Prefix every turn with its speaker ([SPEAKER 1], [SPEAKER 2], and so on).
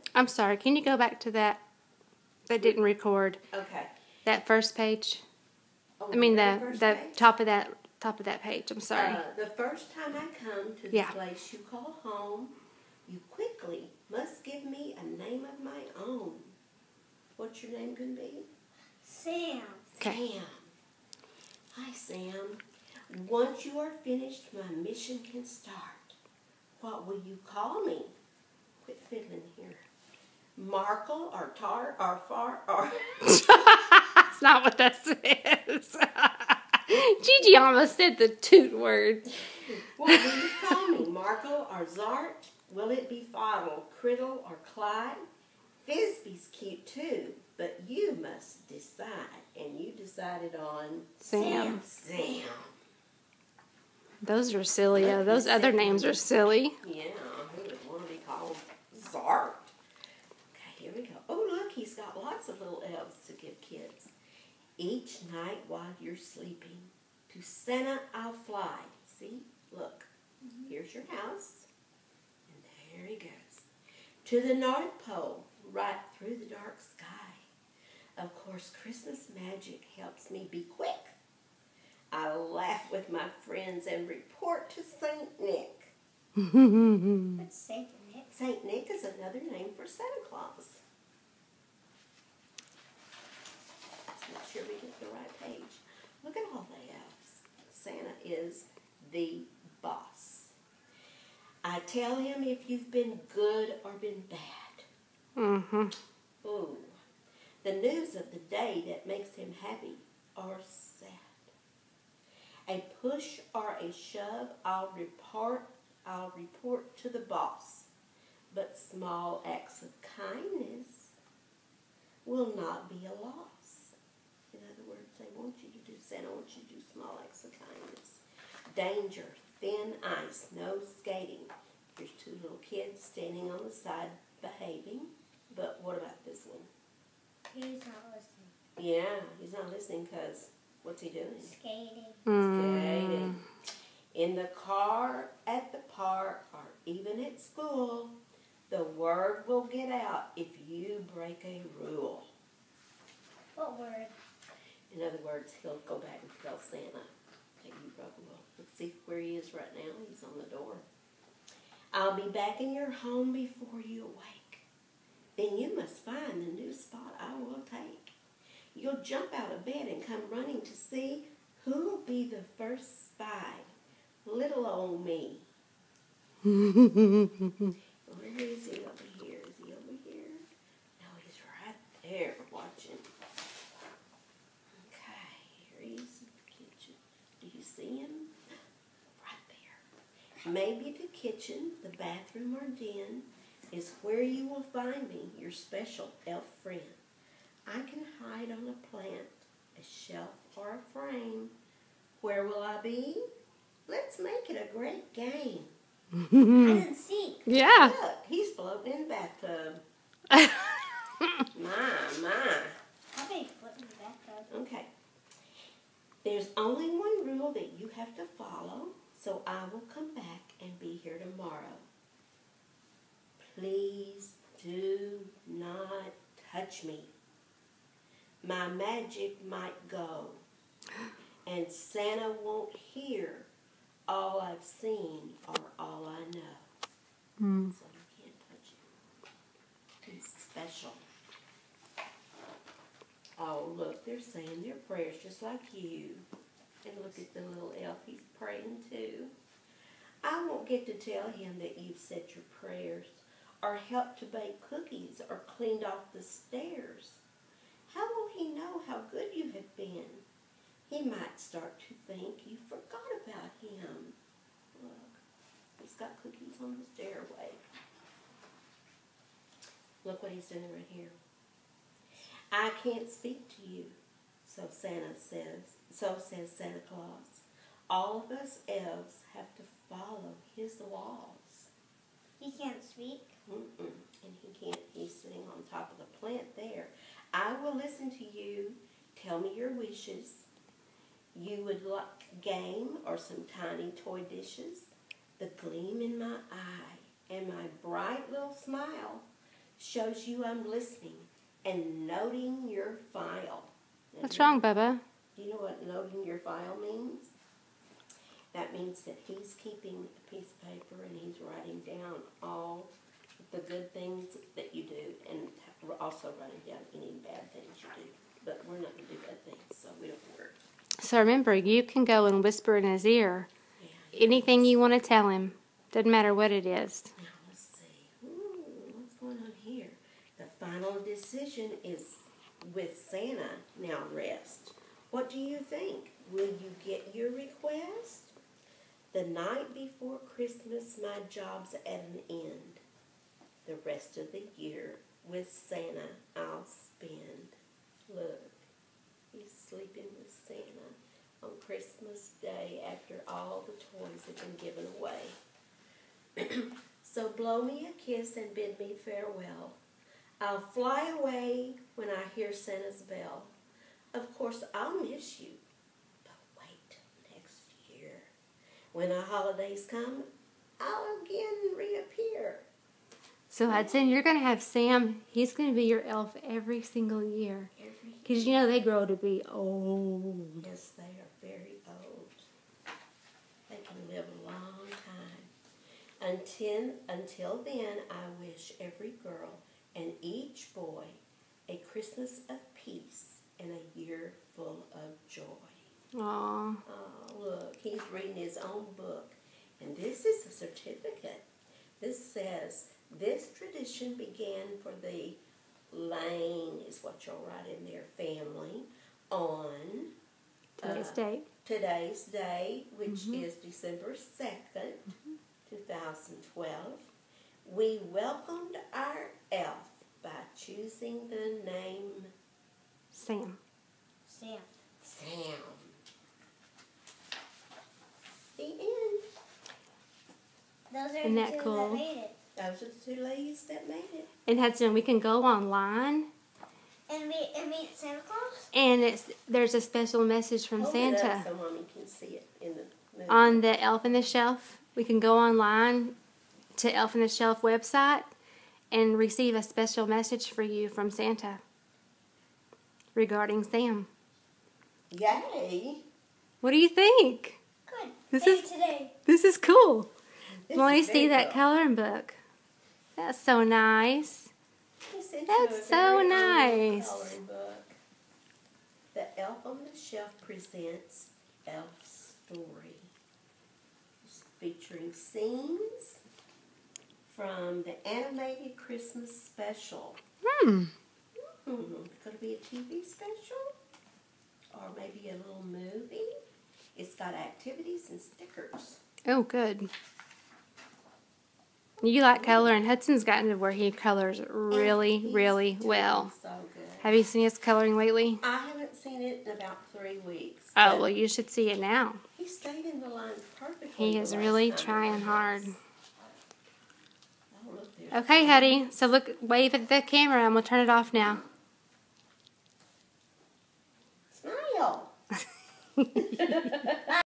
[SPEAKER 1] I'm sorry. Can you go back to that? That didn't record.
[SPEAKER 2] Okay.
[SPEAKER 1] That first page.
[SPEAKER 2] Oh,
[SPEAKER 1] I mean
[SPEAKER 2] the
[SPEAKER 1] the
[SPEAKER 2] page?
[SPEAKER 1] top of that page. I'm sorry.
[SPEAKER 2] The first time I come to the place you call home, you quickly must give me a name of my own. What's your name going to be?
[SPEAKER 3] Sam.
[SPEAKER 1] Okay.
[SPEAKER 2] Sam. Hi, Sam. Once you are finished, my mission can start. What will you call me? Quit fiddling here. Markle or Tar or Far or...
[SPEAKER 1] That's not what that says. GiGi almost said the toot word.
[SPEAKER 2] What will you call me? Markle or Zart? Will it be Fottle, Criddle, or Clyde? Frisbee's cute too, but you must decide. And you decided on
[SPEAKER 1] Sam.
[SPEAKER 2] Sam.
[SPEAKER 1] Those are silly. Those other names are silly.
[SPEAKER 2] Yeah, who would want to be called Zart? Okay, here we go. Oh, look, he's got lots of little elves to give kids. Each night while you're sleeping, to Santa I'll fly. See, look, here's your house. And there he goes. To the North Pole, right through the dark sky. Of course, Christmas magic helps me be quick. I laugh with my friends and report to St. Nick.
[SPEAKER 3] What's St. Nick?
[SPEAKER 2] St. Nick is another name for Santa Claus. Let's make sure we get the right page. Look at all the elves. Santa is the boss. I tell him if you've been good or been bad.
[SPEAKER 1] Mm-hmm.
[SPEAKER 2] Ooh. The news of the day that makes him happy or sad. A push or a shove, I'll report to the boss. But small acts of kindness will not be a loss. In other words, Santa wants you to do small acts of kindness. Danger, thin ice, no skating. Here's two little kids standing on the side behaving. But what about this one?
[SPEAKER 3] He's not listening.
[SPEAKER 2] Yeah, he's not listening because what's he doing?
[SPEAKER 3] Skating.
[SPEAKER 2] Skating. In the car, at the park, or even at school, the word will get out if you break a rule.
[SPEAKER 3] What word?
[SPEAKER 2] In other words, he'll go back and tell Santa that you broke a rule. Let's see where he is right now. He's on the door. I'll be back in your home before you awake. Then you must find the new spot I will take. You'll jump out of bed and come running to see who'll be the first spy. Little old me. Where is he over here? Is he over here? No, he's right there watching. Okay, here he is in the kitchen. Do you see him? Right there. Maybe the kitchen, the bathroom, or den is where you will find me, your special elf friend. I can hide on a plant, a shelf, or a frame. Where will I be? Let's make it a great game.
[SPEAKER 3] I didn't see.
[SPEAKER 1] Yeah.
[SPEAKER 2] Look, he's floating in the bathtub. My.
[SPEAKER 3] How big float in the bathtub?
[SPEAKER 2] Okay. There's only one rule that you have to follow, so I will come back and be here tomorrow. Please do not touch me. My magic might go, and Santa won't hear all I've seen or all I know. So you can't touch him. He's special. Oh, look, they're saying their prayers just like you. And look at the little elf, he's praying too. I won't get to tell him that you've said your prayers, or helped to bake cookies, or cleaned off the stairs. How will he know how good you have been? He might start to think you forgot about him. Look, he's got cookies on the stairway. Look what he's doing right here. I can't speak to you, so says Santa Claus. All of us elves have to follow his laws.
[SPEAKER 3] He can't speak?
[SPEAKER 2] And he can't. He's sitting on top of the plant there. I will listen to you. Tell me your wishes. You would like game or some tiny toy dishes. The gleam in my eye and my bright little smile shows you I'm listening and noting your file.
[SPEAKER 1] What's wrong, Bubba?
[SPEAKER 2] Do you know what noting your file means? That means that he's keeping a piece of paper and he's writing down all the good things that you do, and we're also writing down any bad things you do. But we're not going to do bad things, so we don't work.
[SPEAKER 1] So remember, you can go and whisper in his ear
[SPEAKER 2] Yeah,
[SPEAKER 1] anything you want to tell him. Doesn't matter what it is.
[SPEAKER 2] now let's see. What's going on here? The final decision is with Santa. Now rest. What do you think? Will you get your request? The night before Christmas, my job's at an end. The rest of the year with Santa I'll spend. Look, he's sleeping with Santa on Christmas Day after all the toys have been given away. So blow me a kiss and bid me farewell. I'll fly away when I hear Santa's bell. Of course, I'll miss you, but wait next year. When the holidays come, I'll again reappear.
[SPEAKER 1] So Hudson, you're going to have Sam. He's going to be your elf every single year. Because you know they grow to be old.
[SPEAKER 2] Yes, they are very old. They can live a long time. Until then, I wish every girl and each boy a Christmas of peace and a year full of joy.
[SPEAKER 1] Aww.
[SPEAKER 2] Oh, look, he's reading his own book. And this is a certificate. This says, this tradition began for the Lane, is what you'll write in there, family, on
[SPEAKER 1] Today's date.
[SPEAKER 2] Today's day, which is December 2nd, 2012. We welcomed our elf by choosing the name
[SPEAKER 1] Sam.
[SPEAKER 3] Sam.
[SPEAKER 2] Sam. The end.
[SPEAKER 3] Those are
[SPEAKER 1] Isn't
[SPEAKER 3] the
[SPEAKER 1] that
[SPEAKER 3] two
[SPEAKER 1] cool?
[SPEAKER 3] that made it.
[SPEAKER 2] Those are the two ladies that made it.
[SPEAKER 1] And Hudson, we can go online,
[SPEAKER 3] And meet Santa Claus?
[SPEAKER 1] and there's a special message from
[SPEAKER 2] Hold it
[SPEAKER 1] Santa
[SPEAKER 2] up so Mommy can see it in the movie.
[SPEAKER 1] on the Elf on the Shelf. We can go online to Elf on the Shelf website and receive a special message for you from Santa regarding Sam.
[SPEAKER 2] Yay!
[SPEAKER 1] What do you think?
[SPEAKER 3] Good.
[SPEAKER 1] This
[SPEAKER 3] Maybe
[SPEAKER 1] is-
[SPEAKER 3] today.
[SPEAKER 1] This is cool.
[SPEAKER 2] This
[SPEAKER 1] Want
[SPEAKER 2] is
[SPEAKER 1] to see
[SPEAKER 2] very
[SPEAKER 1] that
[SPEAKER 2] cool.
[SPEAKER 1] coloring book? That's so nice.
[SPEAKER 2] He sent you
[SPEAKER 1] That's
[SPEAKER 2] a
[SPEAKER 1] so
[SPEAKER 2] very own
[SPEAKER 1] nice.
[SPEAKER 2] coloring book. The Elf on the Shelf presents Elf Story. It's featuring scenes from the animated Christmas special. Could it be a TV special? Or maybe a little movie? It's got activities and stickers.
[SPEAKER 1] Oh, good. You like coloring. Hudson's gotten to where he colors really,
[SPEAKER 2] And he's
[SPEAKER 1] really
[SPEAKER 2] doing
[SPEAKER 1] well.
[SPEAKER 2] So good.
[SPEAKER 1] Have you seen his coloring lately?
[SPEAKER 2] I haven't seen it in about 3 weeks.
[SPEAKER 1] Oh,
[SPEAKER 2] but
[SPEAKER 1] well, you should see it now.
[SPEAKER 2] he stayed in the lines perfectly.
[SPEAKER 1] He
[SPEAKER 2] the
[SPEAKER 1] is
[SPEAKER 2] last
[SPEAKER 1] really
[SPEAKER 2] time
[SPEAKER 1] trying
[SPEAKER 2] around.
[SPEAKER 1] hard.
[SPEAKER 2] Oh, look, there's
[SPEAKER 1] Okay, Huddy. So look, wave at the camera and we'll turn it off now.
[SPEAKER 2] Smile.